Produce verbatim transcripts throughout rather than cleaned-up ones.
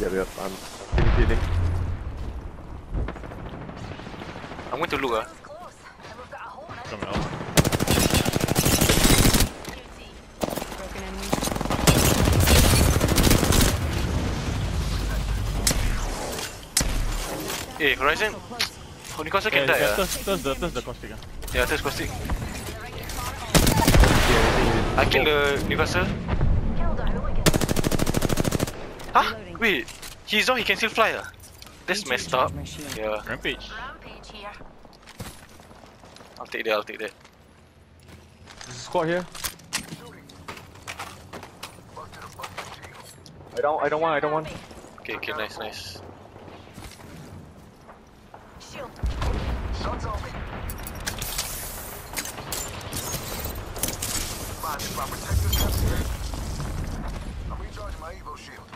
Yeah, yeah, I'm feeling. I'm going to look ah. Come out. Eh, Horizon. Oh, Newcastle can die ah. That's the that's the caustic. Yeah, that's caustic. I killed the Newcastle. Huh? Wait, he's down, he can still fly ah. That's messed up. Yeah. Rampage. I'll take that, I'll take that. There's a squad here. I don't, I don't want, I don't want. Okay, okay, nice, nice. Shield. Shots on me. Mind if I protect this customer? I'm recharging my Evo shield.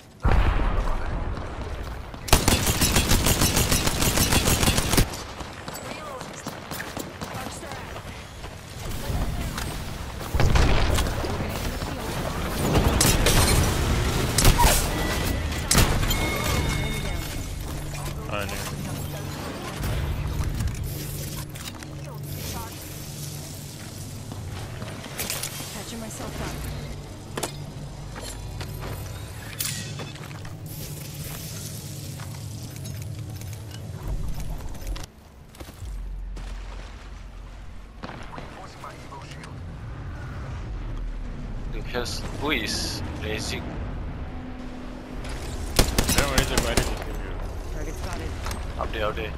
I know. Patching myself up. Reinforcing my Evo shield. Who has, who is Razik? Don't worry, the rider just give you. Target spotted. Up there, up there.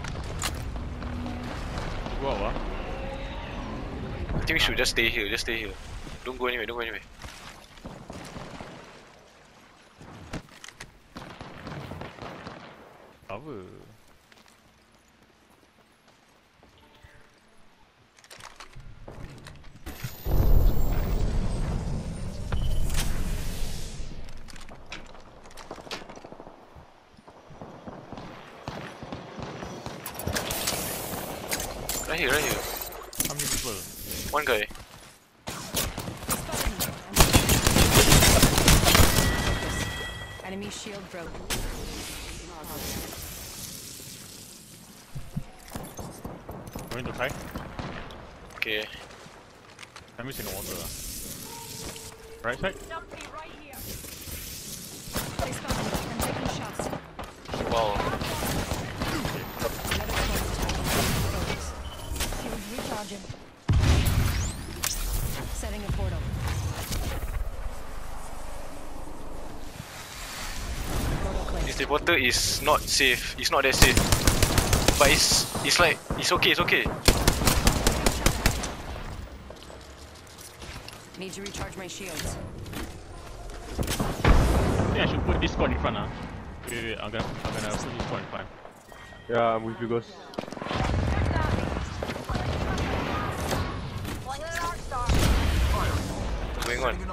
Go out, ah. I think we should just stay here, just stay here. Don't go anywhere, don't go anywhere. Apa? Right here, right here. How many people? One guy. Enemy shield broken. Going to khai? Okay. Enemy's in the water. ah. Right side? They spotted me. I'm taking shots. Wow. Shield recharging. Setting a portal. Portal clear. This water is not safe. It's not that safe. But it's it's like it's okay, it's okay. Need to recharge my shields. I think I should put this squad in front. Ah. Wait, wait, wait. I'm gonna, I'm gonna put this squad in front. Yeah, I'm with you guys. What's going on?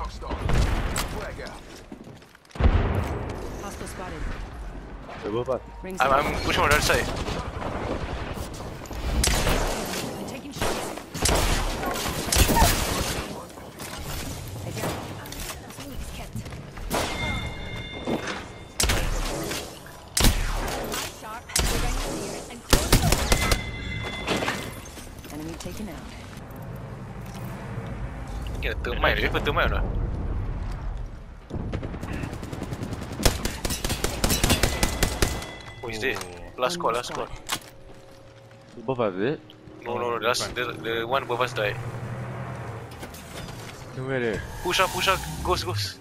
Hostile spotted. Double pass. Rings I'm, I'm pushing on the other side. I'm taking shots. I got it. Phoenix kept. Eye sharp. We're going to clear it and close it. Enemy taken out. Yeah, termite. You have a termite or not? Oh, he's dead. Last squad, last squad. Both of it. No, no, no. The last, the, the one above us died. Where there? Push up, push up. Ghost, ghost.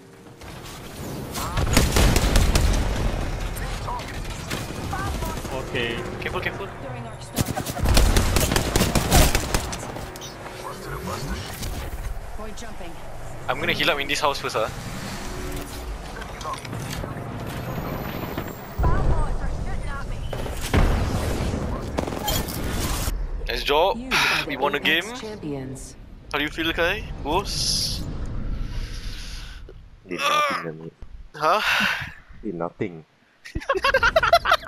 Okay. Careful, careful. During our start. Void jumping. I'm gonna heal up in this house first, ah. Nice job. We won the game. Champions. How do you feel, Kai? Ghost? Did nothing, man. Huh? Did nothing.